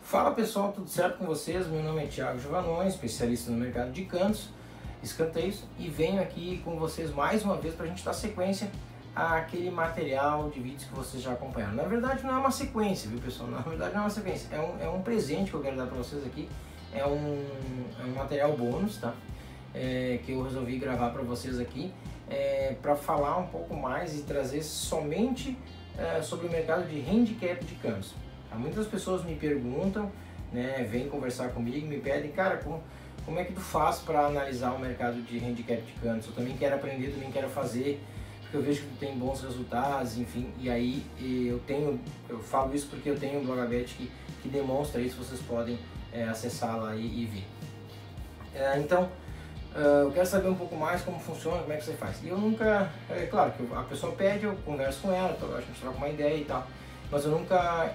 Fala pessoal, tudo certo com vocês? Meu nome é Thiago Giovanoni, especialista no mercado de cantos, escanteios, e venho aqui com vocês mais uma vez para a gente dar sequência àquele material de vídeos que vocês já acompanharam. Na verdade não é uma sequência, viu pessoal? Na verdade não é uma sequência, é um presente que eu quero dar para vocês aqui, é um material bônus, tá? Que eu resolvi gravar para vocês aqui, para falar um pouco mais e trazer somente sobre o mercado de handicap de cantos. Muitas pessoas me perguntam, né, vêm conversar comigo, me pedem, cara, como é que tu faz para analisar o mercado de handicap de cantos? Eu também quero aprender, também quero fazer, porque eu vejo que tu tem bons resultados, enfim, e aí eu falo isso porque eu tenho um Blogabet que demonstra isso, vocês podem acessar lá e ver. Então, eu quero saber um pouco mais como funciona, como é que você faz. E eu nunca, claro que a pessoa pede, eu converso com ela, a gente troca uma ideia e tal, mas eu nunca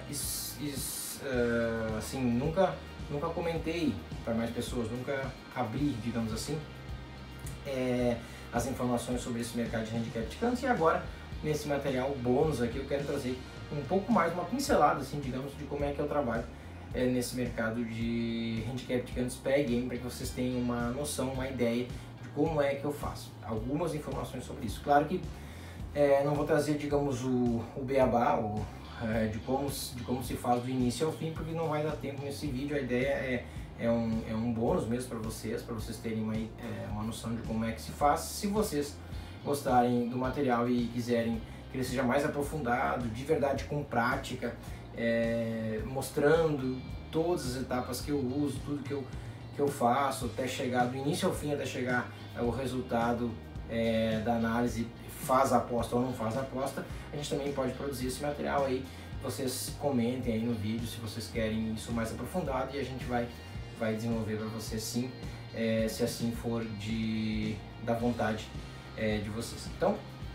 nunca comentei para mais pessoas, nunca abri, digamos assim, as informações sobre esse mercado de handicap de cantos. E agora, nesse material bônus aqui, eu quero trazer um pouco mais, uma pincelada, assim, digamos, de como é que eu trabalho nesse mercado de handicap de cantos pré-game, para que vocês tenham uma noção, uma ideia de como é que eu faço. Algumas informações sobre isso. Claro que não vou trazer, digamos, o beabá, de como se faz do início ao fim, porque não vai dar tempo nesse vídeo. A ideia é um bônus mesmo para vocês terem uma noção de como é que se faz. Se vocês gostarem do material e quiserem que ele seja mais aprofundado, de verdade com prática, mostrando todas as etapas que eu uso, tudo que eu faço, até chegar do início ao fim, até chegar ao resultado da análise, faz a aposta ou não faz a aposta, a gente também pode produzir esse material aí. Vocês comentem aí no vídeo se vocês querem isso mais aprofundado, e a gente vai desenvolver para vocês sim, se assim for da vontade de vocês. Então,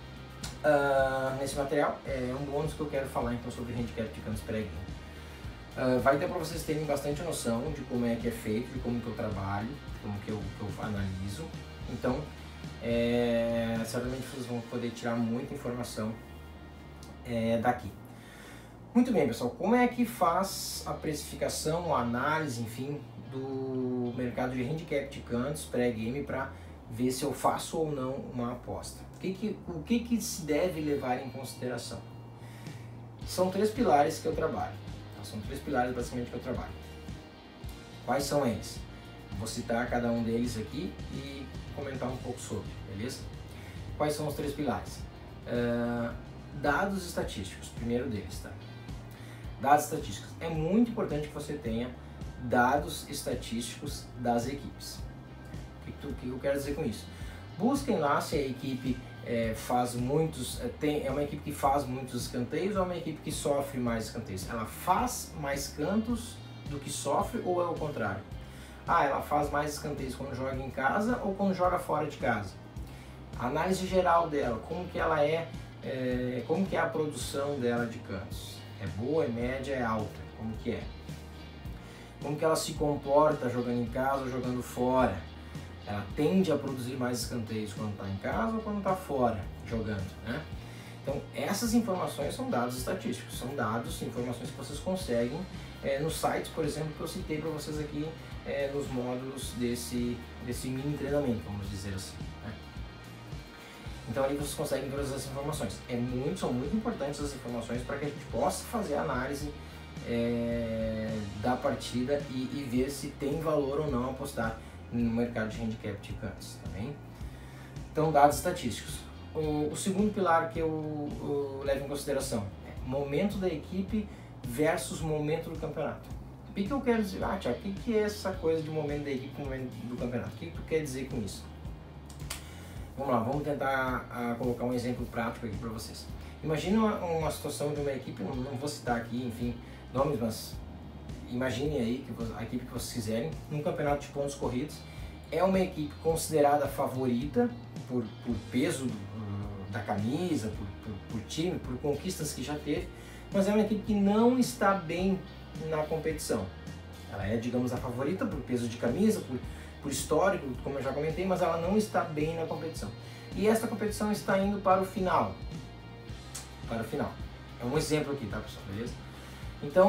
nesse material é um bônus que eu quero falar então sobre handicap de cantos pré-game. Vai ter para vocês terem bastante noção de como é que é feito, de como que eu trabalho, de como que eu analiso. Então, certamente vocês vão poder tirar muita informação daqui. Muito bem, pessoal, como é que faz a precificação, a análise, enfim, do mercado de handicap de cantos pré-game para ver se eu faço ou não uma aposta? O que se deve levar em consideração? São 3 pilares que eu trabalho. São 3 pilares basicamente que eu trabalho. Quais são eles? Vou citar cada um deles aqui e comentar um pouco sobre, beleza? Quais são os 3 pilares? Dados estatísticos, primeiro deles, tá? Dados estatísticos. É muito importante que você tenha dados estatísticos das equipes. O que eu quero dizer com isso? Busquem lá se a equipe faz muitos, é uma equipe que faz muitos escanteios ou é uma equipe que sofre mais escanteios. Ela faz mais cantos do que sofre, ou é o contrário? Ela faz mais escanteios quando joga em casa ou quando joga fora de casa? A análise geral dela, como que ela como que é a produção dela de cantos? É boa, é média, é alta? Como que é? Como que ela se comporta jogando em casa ou jogando fora? Ela tende a produzir mais escanteios quando está em casa ou quando está fora jogando, né? Então essas informações são dados estatísticos, são informações que vocês conseguem nos sites, por exemplo, que eu citei para vocês aqui nos módulos desse mini treinamento, vamos dizer assim, né? Então ali vocês conseguem todas essas informações. São muito importantes as informações para que a gente possa fazer a análise da partida e ver se tem valor ou não apostar no mercado de handicap de cantos, tá bem? Então, dados estatísticos. O segundo pilar que eu levo em consideração é momento da equipe versus momento do campeonato. O que eu quero dizer? Tiago, o que é essa coisa de momento da equipe e momento do campeonato? O que tu quer dizer com isso? Vamos lá, vamos tentar colocar um exemplo prático aqui para vocês. Imagine uma situação de uma equipe, não vou citar aqui, enfim, nomes, mas imaginem aí a equipe que vocês quiserem, num campeonato de pontos corridos. É uma equipe considerada favorita por peso da camisa, por time, por conquistas que já teve, mas é uma equipe que não está bem na competição. Ela é, digamos, a favorita por peso de camisa, por histórico, como eu já comentei, mas ela não está bem na competição. E esta competição está indo para o final. É um exemplo aqui, tá, pessoal? Beleza? Então,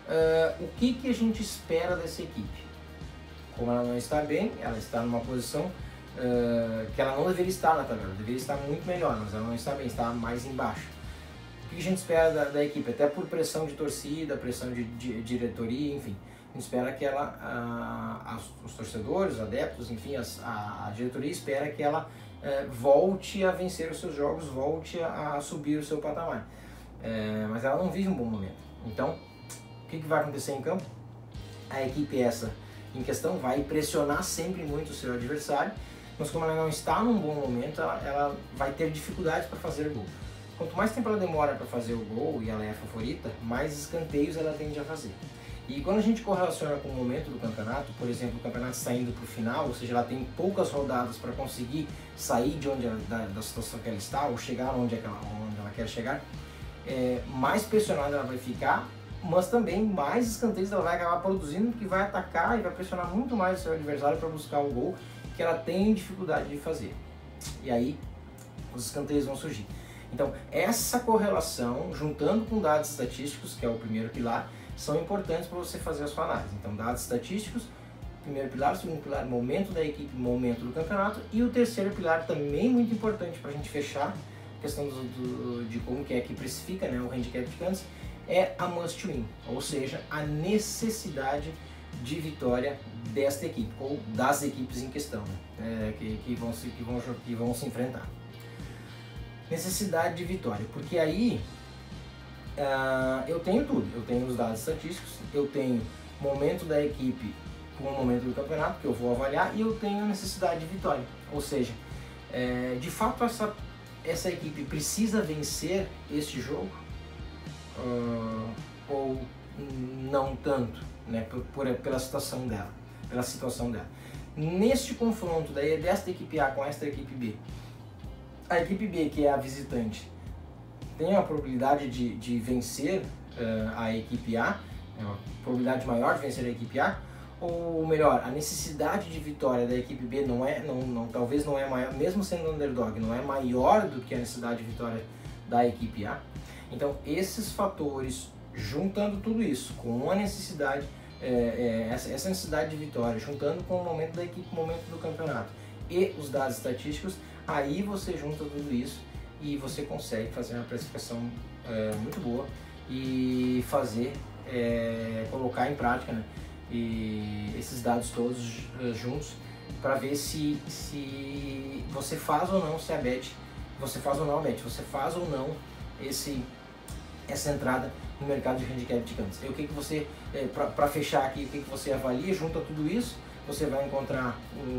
o que a gente espera dessa equipe? Como ela não está bem, ela está numa posição que ela não deveria estar na tabela, deveria estar muito melhor, mas ela não está bem, está mais embaixo. O que a gente espera da equipe? Até por pressão de torcida, pressão de diretoria, enfim. A gente espera que ela, os torcedores, os adeptos, enfim, a diretoria espera que ela volte a vencer os seus jogos, volte a subir o seu patamar. Mas ela não vive um bom momento. Então, o que vai acontecer em campo? A equipe essa em questão vai pressionar sempre muito o seu adversário, mas como ela não está num bom momento, ela vai ter dificuldades para fazer gol. Quanto mais tempo ela demora para fazer o gol e ela é a favorita, mais escanteios ela tende a fazer. E quando a gente correlaciona com o momento do campeonato, por exemplo, o campeonato está indo para o final, ou seja, ela tem poucas rodadas para conseguir sair de onde da situação que ela está, ou chegar onde ela quer chegar, mais pressionada ela vai ficar, mas também mais escanteios ela vai acabar produzindo, que vai atacar e vai pressionar muito mais o seu adversário para buscar o gol que ela tem dificuldade de fazer. E aí os escanteios vão surgir. Então essa correlação, juntando com dados estatísticos, que é o primeiro pilar, são importantes para você fazer a sua análise. Então dados estatísticos, primeiro pilar, segundo pilar, momento da equipe, momento do campeonato, e o terceiro pilar também muito importante para a gente fechar a questão de como que é que precifica, né, o handicap de Kansas, é a must win, ou seja, a necessidade de vitória desta equipe, ou das equipes em questão, né, que vão se enfrentar. Necessidade de vitória, porque aí eu tenho tudo, eu tenho os dados estatísticos, eu tenho momento da equipe com o momento do campeonato que eu vou avaliar, e eu tenho necessidade de vitória, ou seja, de fato essa equipe precisa vencer este jogo, ou não tanto, né, pela situação dela, Neste confronto desta equipe A com esta equipe B, a equipe B, que é a visitante, tem a probabilidade de vencer a equipe A, uma probabilidade maior de vencer a equipe A, ou melhor, a necessidade de vitória da equipe B talvez não é maior, mesmo sendo underdog, não é maior do que a necessidade de vitória da equipe A. Então esses fatores, juntando tudo isso com a necessidade, essa necessidade de vitória, juntando com o momento da equipe, o momento do campeonato e os dados estatísticos, aí você junta tudo isso e você consegue fazer uma precificação muito boa e colocar em prática, né, e esses dados todos juntos para ver se você faz ou não você faz ou não essa entrada no mercado de handicap de Kansas. E o que você, para fechar aqui, o que você avalia, junta tudo isso, você vai encontrar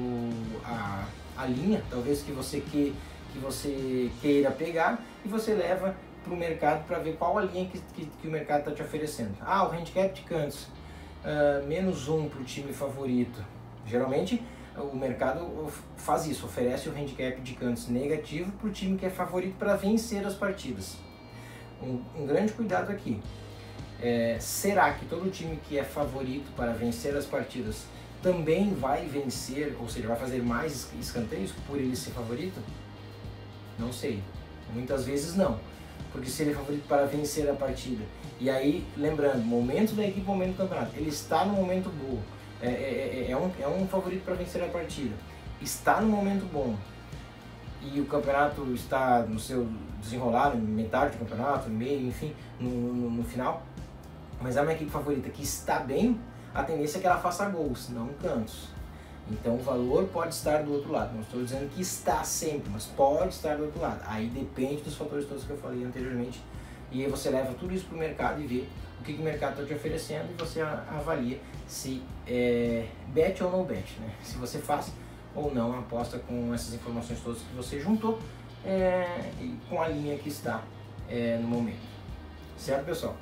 a linha, talvez que você queira pegar, e você leva para o mercado para ver qual a linha que o mercado está te oferecendo. O handicap de Kansas, -1 para o time favorito. Geralmente o mercado faz isso, oferece o handicap de Kansas negativo para o time que é favorito para vencer as partidas. Um grande cuidado aqui. Será que todo time que é favorito para vencer as partidas também vai vencer, ou seja, vai fazer mais escanteios por ele ser favorito? Não sei. Muitas vezes não. Porque se ele é favorito para vencer a partida, e aí, lembrando, momento da equipe, momento do campeonato, ele está no momento bom, é um favorito para vencer a partida, está no momento bom, e o campeonato está no seu desenrolar, metade do campeonato, meio, enfim, no final, mas é uma equipe favorita que está bem, a tendência é que ela faça gols, não cantos. Então o valor pode estar do outro lado, não estou dizendo que está sempre, mas pode estar do outro lado. Aí depende dos fatores todos que eu falei anteriormente, e aí você leva tudo isso para o mercado e vê o que o mercado está te oferecendo, e você avalia se bet ou não bet, né? Se você faz ou não a aposta com essas informações todas que você juntou, e com a linha que está no momento. Certo, pessoal?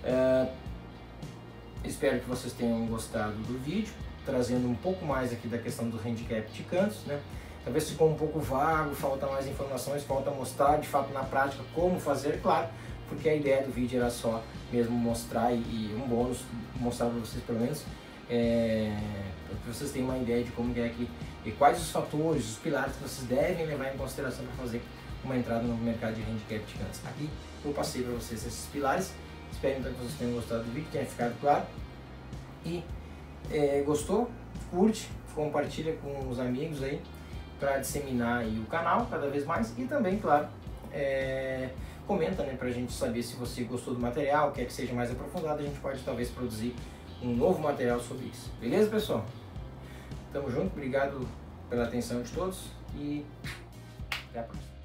Espero que vocês tenham gostado do vídeo, trazendo um pouco mais aqui da questão do handicap de cantos, né? Talvez ficou um pouco vago, falta mais informações, falta mostrar de fato na prática como fazer, claro, porque a ideia do vídeo era só mesmo mostrar e um bônus, mostrar para vocês pelo menos, para que vocês tenham uma ideia de como é que, e quais os fatores, os pilares que vocês devem levar em consideração para fazer uma entrada no mercado de handicap de cantos. Aqui eu passei para vocês esses pilares Espero então que vocês tenham gostado do vídeo, tenha ficado claro. E gostou? Curte, compartilha com os amigos aí para disseminar aí o canal cada vez mais. E também, claro, comenta, né, pra gente saber se você gostou do material, quer que seja mais aprofundado, a gente pode talvez produzir um novo material sobre isso. Beleza, pessoal? Tamo junto, obrigado pela atenção de todos e até a próxima.